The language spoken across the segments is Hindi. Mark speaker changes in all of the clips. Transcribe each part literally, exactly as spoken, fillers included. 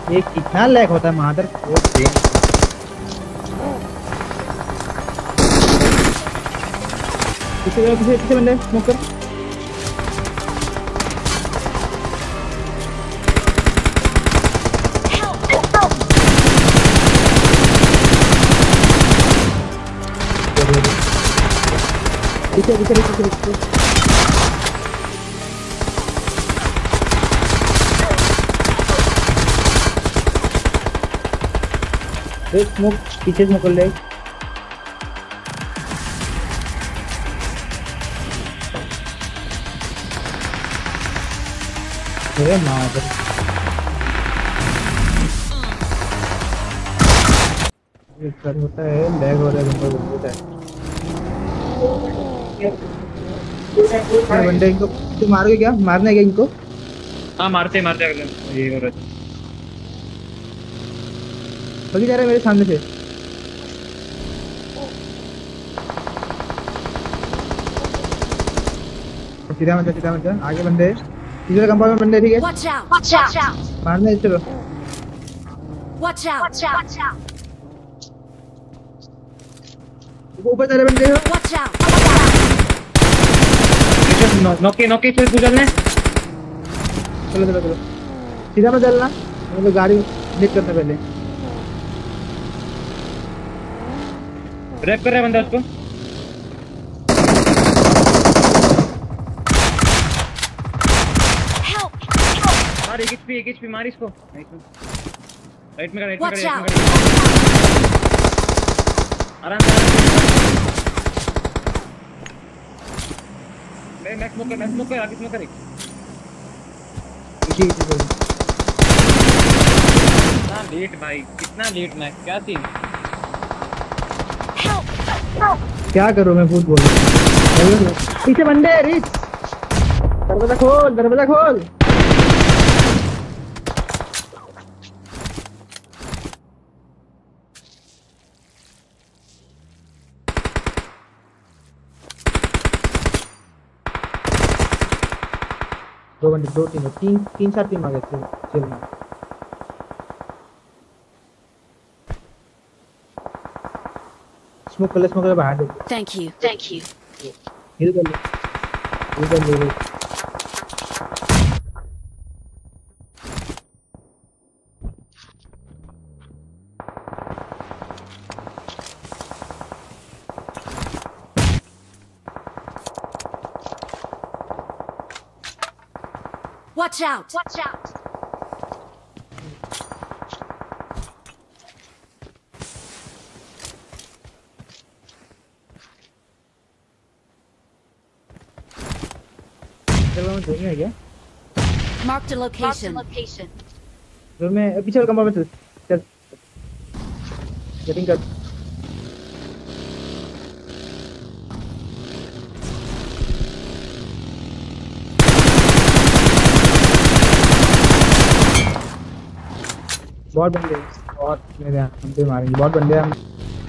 Speaker 1: ये कितना लैग होता है मादर कोड से। पीछे पीछे पीछे बंदे स्मोक कर। पीछे पीछे पीछे पीछे स्मोक पीछे स्मोक कर ले। अरे मादर ये कर होता है लैग हो रहा है बंदा होता है। बंदे इनको तू मारोगे क्या? मारना है क्या इनको?
Speaker 2: हाँ मारते मारते अगले ये हो रहा है।
Speaker 1: बगी जा रहा है मेरे सामने से। सीधा मत जा सीधा मत जा आगे बंदे इधर कंपाउंड में बंदे ठीक है।
Speaker 3: Watch out! Watch out!
Speaker 1: मारना है चलो।
Speaker 3: Watch out! Watch out!
Speaker 1: ऊपर चले बंदे हो।
Speaker 3: Watch out!
Speaker 2: नोके नोके चल तू चलने।
Speaker 1: चलो चलो चलो सीधा मत चलना मतलब गाड़ी लिफ्ट करना पहले।
Speaker 2: रैप कर रहा है बंदा उसको। मार एक एचपी एक एचपी मार इसको। राइट में कर राइट में कर राइट में कर आराम से। मैं मैक्स स्मोक कर मैक्स स्मोक कर आगे स्मोक कर। कितना लेट भाई कितना लेट मैक्स क्या सीन।
Speaker 1: क्या करूं मैं भूत बोल रहा। पीछे बंदे रिच दरवाजा खोल दरवाजा खोल। दो बंदे दो तीन तीन तीन चार टीम आ गए थे चल में। स्मोक कर ले स्मोक कर बाहर दे।
Speaker 3: Thank you. Thank you.
Speaker 1: हिल कर ले हिल कर ले।
Speaker 3: Watch out! Watch out!
Speaker 1: चलो मैं जोन में है क्या?
Speaker 3: Marked a location. Location.
Speaker 1: Zone में पीछे वाला कंपाउंड में चल चल गेटिंग कर। बहुत बंदे बहुत मेरे हम पे मारेंगे बहुत बंदे हम।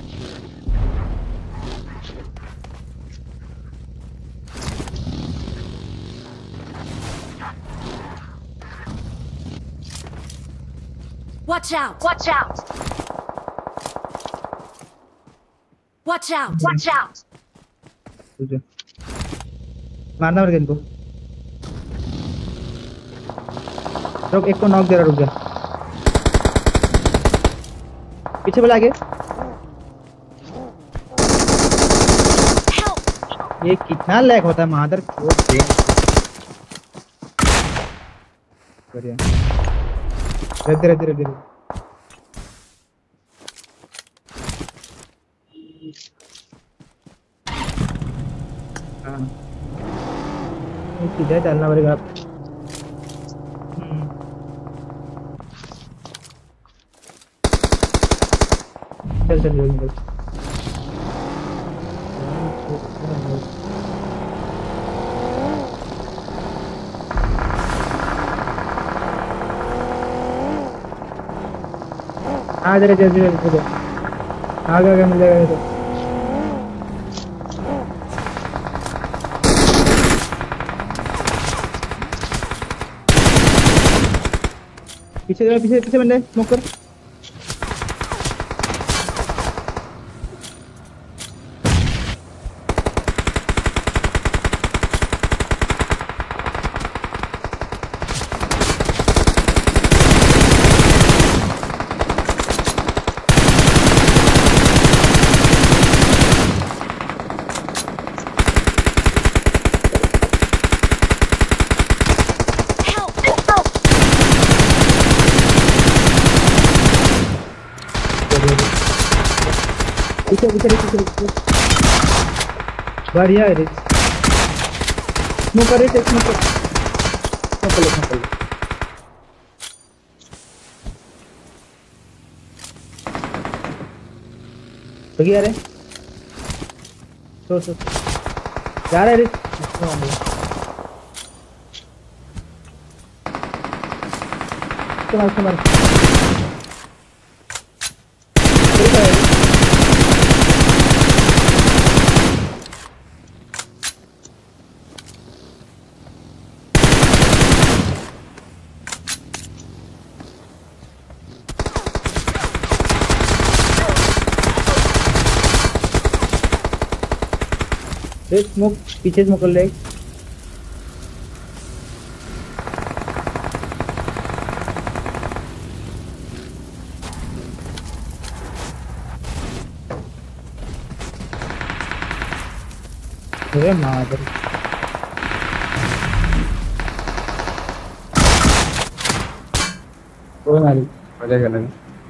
Speaker 3: Watch out! Watch out! Watch out! Watch out!
Speaker 1: तुझे मारना पड़ेगा इनको। रुक एक को नॉक दे रहा रुक जा। पीछे बोला आगे। ये कितना लैग होता है मादर कोड से। बढ़िया रहते रहते रहते हाँ सीधा चलना पड़ेगा। चल चल जल्दी चल। आ जरा जल्दी जल्दी आ गया मिल जाएगा तो। पीछे पीछे पीछे बंदे स्मोक कर। पीछे पीछे पीछे पीछे बढ़िया है रिच। स्मोक कर रिच, स्मोक कर स्मोक कर स्मोक कर। तो क्या रे सो सो जा रहा है रिच। मार मार स्मोक पीछे स्मोक कर ले। अरे मादर कोई मारी मजा करने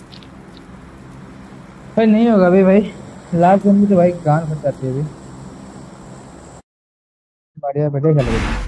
Speaker 1: भाई नहीं होगा भाई। भाई लास्ट गेम में तो भाई गान फंस जाती है। अभी बढ़िया बढ़िया खेल रहे।